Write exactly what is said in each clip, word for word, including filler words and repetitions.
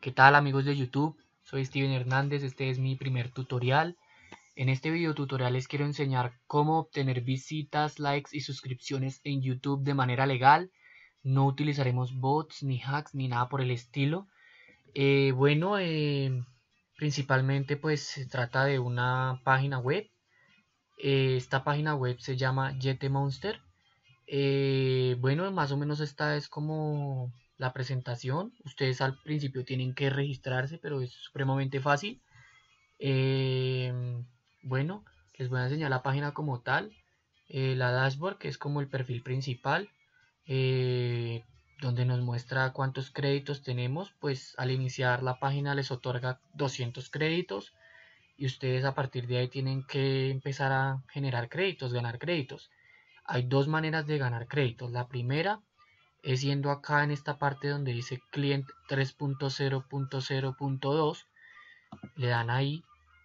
¿Qué tal amigos de YouTube? Soy Steven Hernández, este es mi primer tutorial. En este video tutorial les quiero enseñar cómo obtener visitas, likes y suscripciones en YouTube de manera legal. No utilizaremos bots, ni hacks, ni nada por el estilo. Eh, bueno, eh, principalmente pues se trata de una página web. Eh, esta página web se llama JetTheMonster. Eh, bueno, más o menos esta es como la presentación. Ustedes al principio tienen que registrarse, pero es supremamente fácil. Eh, bueno, les voy a enseñar la página como tal. Eh, la dashboard, que es como el perfil principal, eh, donde nos muestra cuántos créditos tenemos. Pues al iniciar la página les otorga doscientos créditos y ustedes a partir de ahí tienen que empezar a generar créditos, ganar créditos. Hay dos maneras de ganar créditos. La primera es yendo acá en esta parte donde dice client tres punto cero punto cero punto dos. Le dan ahí.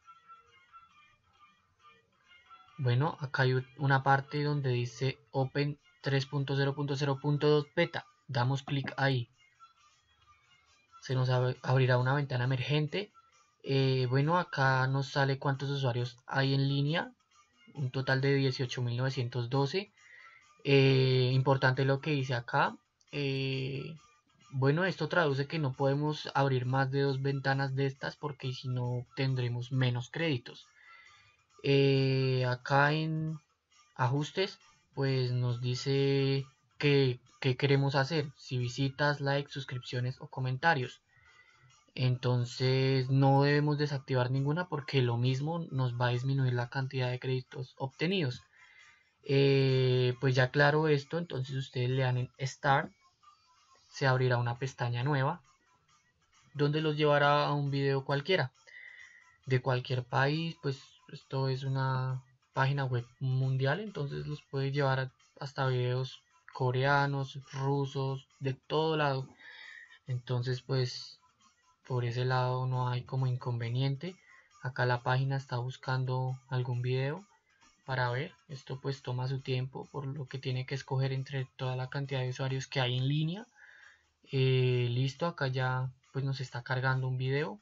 Bueno, acá hay una parte donde dice open tres punto cero punto cero punto dos beta. Damos clic ahí. Se nos abrirá una ventana emergente. Eh, bueno, acá nos sale cuántos usuarios hay en línea. Un total de dieciocho mil novecientos doce. Eh, importante lo que dice acá. Eh, bueno, esto traduce que no podemos abrir más de dos ventanas de estas porque si no tendremos menos créditos. Eh, acá en ajustes, pues nos dice que, que queremos hacer, si visitas, likes, suscripciones o comentarios. Entonces no debemos desactivar ninguna porque lo mismo nos va a disminuir la cantidad de créditos obtenidos. Eh, pues ya claro esto, entonces ustedes le dan en Start, se abrirá una pestaña nueva donde los llevará a un video cualquiera de cualquier país. Pues esto es una página web mundial, entonces los puede llevar hasta videos coreanos, rusos, de todo lado. Entonces pues por ese lado no hay como inconveniente. Acá la página está buscando algún video para ver. Esto pues toma su tiempo, por lo que tiene que escoger entre toda la cantidad de usuarios que hay en línea. Eh, listo, acá ya pues nos está cargando un video.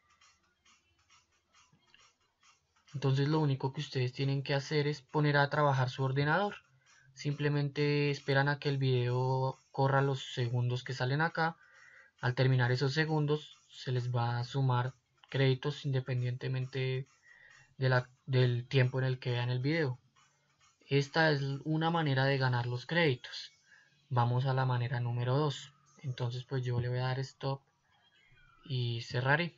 Entonces lo único que ustedes tienen que hacer es poner a trabajar su ordenador. Simplemente esperan a que el video corra los segundos que salen acá. Al terminar esos segundos se les va a sumar créditos independientemente de la, del tiempo en el que vean el video. Esta es una manera de ganar los créditos. Vamos a la manera número dos. Entonces pues yo le voy a dar stop y cerraré.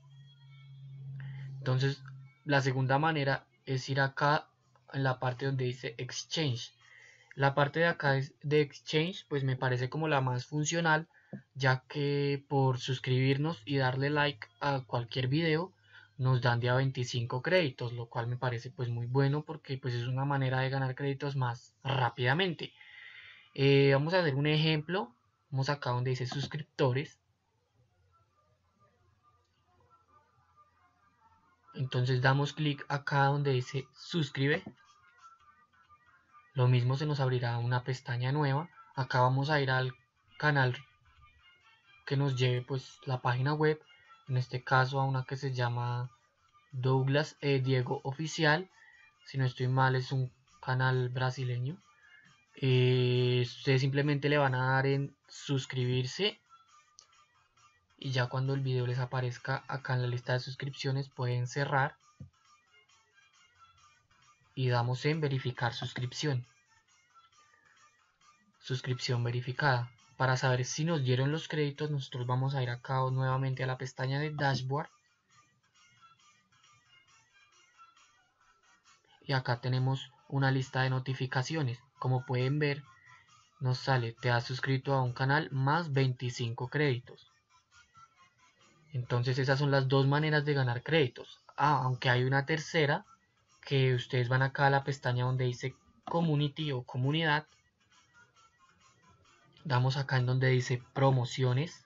Entonces la segunda manera es ir acá en la parte donde dice Exchange. La parte de acá de Exchange pues me parece como la más funcional, ya que por suscribirnos y darle like a cualquier video nos dan de a veinticinco créditos, lo cual me parece pues muy bueno porque pues es una manera de ganar créditos más rápidamente. Eh, vamos a hacer un ejemplo. Vamos acá donde dice suscriptores. Entonces damos clic acá donde dice suscribe. Lo mismo se nos abrirá una pestaña nueva. Acá vamos a ir al canal que nos lleve pues la página web. En este caso a una que se llama Douglas E. Diego Oficial. Si no estoy mal es un canal brasileño. Eh, ustedes simplemente le van a dar en suscribirse. Y ya cuando el video les aparezca acá en la lista de suscripciones pueden cerrar y damos en verificar suscripción. Suscripción verificada. Para saber si nos dieron los créditos nosotros vamos a ir acá nuevamente a la pestaña de dashboard. Y acá tenemos una lista de notificaciones. Como pueden ver nos sale te has suscrito a un canal más veinticinco créditos. Entonces esas son las dos maneras de ganar créditos. Ah, aunque hay una tercera, que ustedes van acá a la pestaña donde dice community o comunidad. Damos acá en donde dice promociones.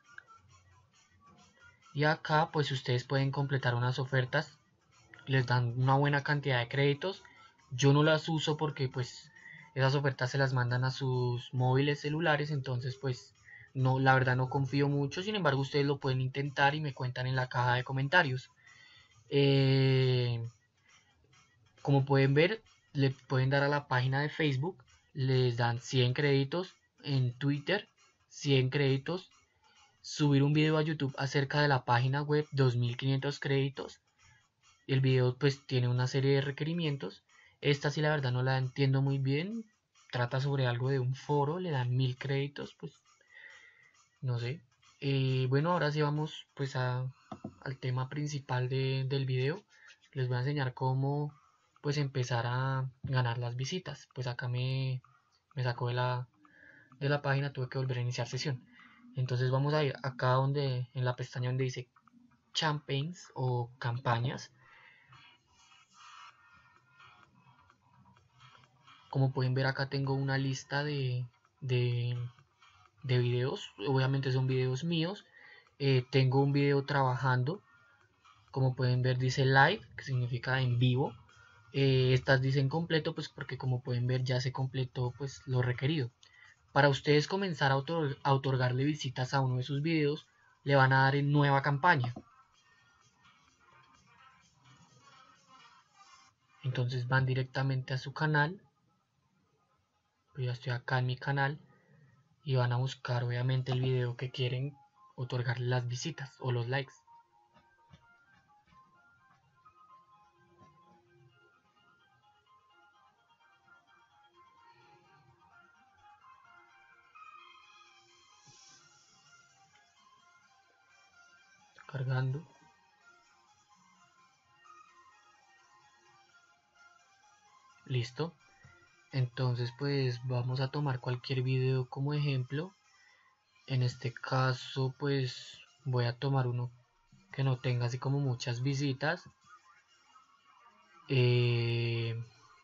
Y acá pues ustedes pueden completar unas ofertas. Les dan una buena cantidad de créditos. Yo no las uso porque pues esas ofertas se las mandan a sus móviles celulares. Entonces pues no, la verdad no confío mucho, sin embargo ustedes lo pueden intentar y me cuentan en la caja de comentarios. Eh, como pueden ver, le pueden dar a la página de Facebook, les dan cien créditos, en Twitter cien créditos, subir un video a YouTube acerca de la página web dos mil quinientos créditos. El video pues tiene una serie de requerimientos. Esta sí la verdad no la entiendo muy bien. Trata sobre algo de un foro, le dan mil créditos, pues no sé. Eh, bueno, ahora sí vamos pues a, al tema principal de, del video. Les voy a enseñar cómo pues empezar a ganar las visitas. Pues acá me, me sacó de la, de la página, tuve que volver a iniciar sesión. Entonces vamos a ir acá donde, en la pestaña donde dice campaigns o campañas. Como pueden ver acá tengo una lista de, de, de videos, obviamente son videos míos. Eh, tengo un video trabajando, como pueden ver dice live, que significa en vivo. Eh, estas dicen completo, pues porque como pueden ver ya se completó pues lo requerido. Para ustedes comenzar a, otor a otorgarle visitas a uno de sus videos, le van a dar en nueva campaña. Entonces van directamente a su canal. Pues ya estoy acá en mi canal y van a buscar obviamente el video que quieren otorgarle las visitas o los likes. Cargando. Listo. Entonces pues vamos a tomar cualquier video como ejemplo. En este caso pues voy a tomar uno que no tenga así como muchas visitas. Eh,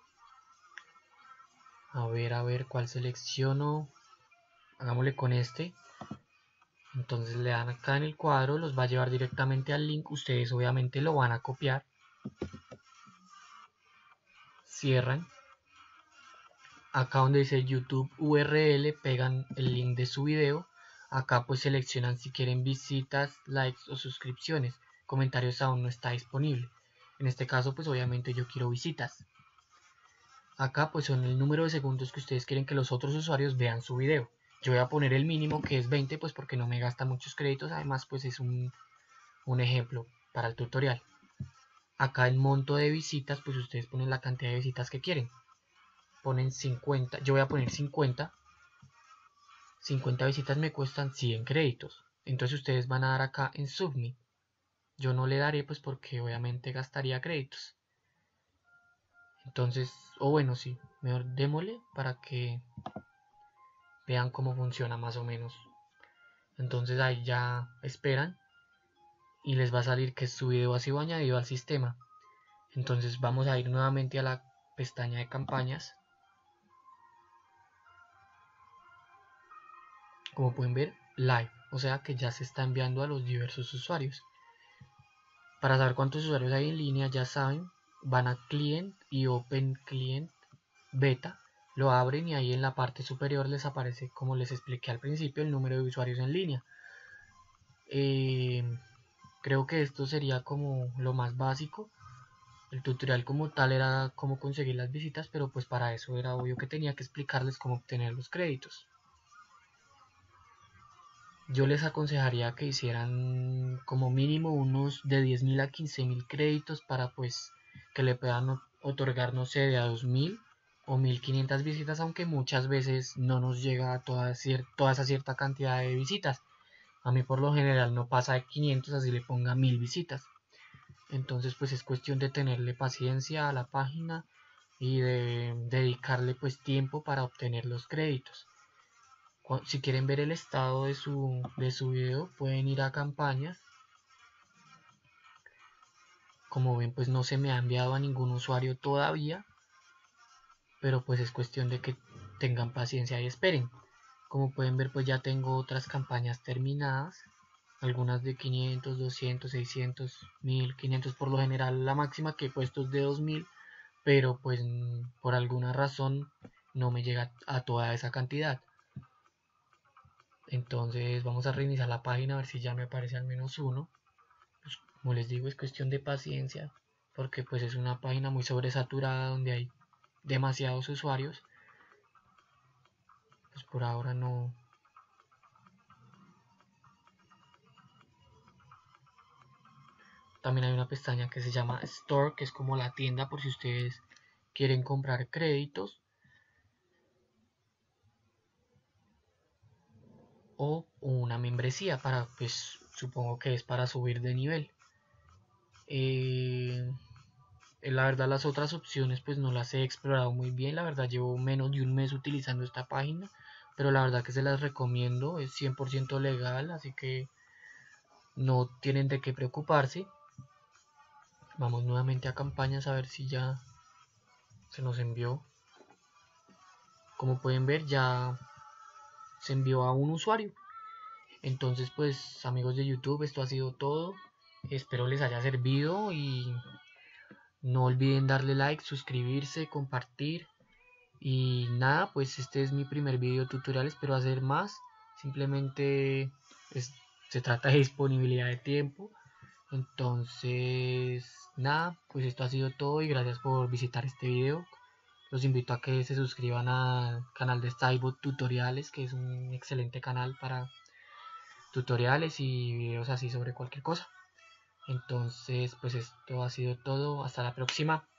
a ver, a ver cuál selecciono. Hagámosle con este. Entonces le dan acá en el cuadro, los va a llevar directamente al link. Ustedes obviamente lo van a copiar. Cierran. Acá donde dice YouTube U R L pegan el link de su video. Acá pues seleccionan si quieren visitas, likes o suscripciones. Comentarios aún no está disponible. En este caso pues obviamente yo quiero visitas. Acá pues son el número de segundos que ustedes quieren que los otros usuarios vean su video. Yo voy a poner el mínimo que es veinte pues porque no me gasta muchos créditos. Además pues es un, un ejemplo para el tutorial. Acá el monto de visitas pues ustedes ponen la cantidad de visitas que quieren. Ponen cincuenta, yo voy a poner cincuenta. cincuenta visitas me cuestan cien créditos. Entonces ustedes van a dar acá en Submit. Yo no le daré pues porque obviamente gastaría créditos. Entonces, o bueno, sí, mejor démosle para que vean cómo funciona más o menos. Entonces ahí ya esperan y les va a salir que su video ha sido añadido al sistema. Entonces vamos a ir nuevamente a la pestaña de campañas. Como pueden ver, live, o sea que ya se está enviando a los diversos usuarios. Para saber cuántos usuarios hay en línea, ya saben, van a Client y Open Client Beta, lo abren y ahí en la parte superior les aparece, como les expliqué al principio, el número de usuarios en línea. Eh, creo que esto sería como lo más básico. El tutorial como tal era cómo conseguir las visitas, pero pues para eso era obvio que tenía que explicarles cómo obtener los créditos. Yo les aconsejaría que hicieran como mínimo unos de diez mil a quince mil créditos para pues que le puedan otorgar, no sé, de a dos mil o mil quinientas visitas, aunque muchas veces no nos llega a toda, toda esa cierta cantidad de visitas. A mí por lo general no pasa de quinientos, así le ponga mil visitas. Entonces pues es cuestión de tenerle paciencia a la página y de dedicarle pues tiempo para obtener los créditos. Si quieren ver el estado de su, de su video, pueden ir a campañas. Como ven, pues no se me ha enviado a ningún usuario todavía, pero pues es cuestión de que tengan paciencia y esperen. Como pueden ver, pues ya tengo otras campañas terminadas, algunas de quinientos, doscientos, seiscientos, mil quinientos. Por lo general la máxima que he puesto es de dos mil, pero pues por alguna razón no me llega a toda esa cantidad. Entonces vamos a reiniciar la página a ver si ya me aparece al menos uno. Pues, como les digo, es cuestión de paciencia, porque pues es una página muy sobresaturada donde hay demasiados usuarios. Pues por ahora no. También hay una pestaña que se llama Store, que es como la tienda por si ustedes quieren comprar créditos o una membresía para, pues supongo que es para subir de nivel. Eh, la verdad las otras opciones pues no las he explorado muy bien, la verdad llevo menos de un mes utilizando esta página, pero la verdad que se las recomiendo, es cien por ciento legal, así que no tienen de qué preocuparse. Vamos nuevamente a campañas a ver si ya se nos envió. Como pueden ver ya se envió a un usuario. Entonces pues amigos de YouTube, esto ha sido todo. Espero les haya servido y no olviden darle like, suscribirse, compartir. Y nada, pues este es mi primer video tutorial, espero hacer más. Simplemente es, se trata de disponibilidad de tiempo. Entonces nada, pues esto ha sido todo y gracias por visitar este video. Los invito a que se suscriban al canal de Stylebot Tutoriales, que es un excelente canal para tutoriales y videos así sobre cualquier cosa. Entonces, pues esto ha sido todo. Hasta la próxima.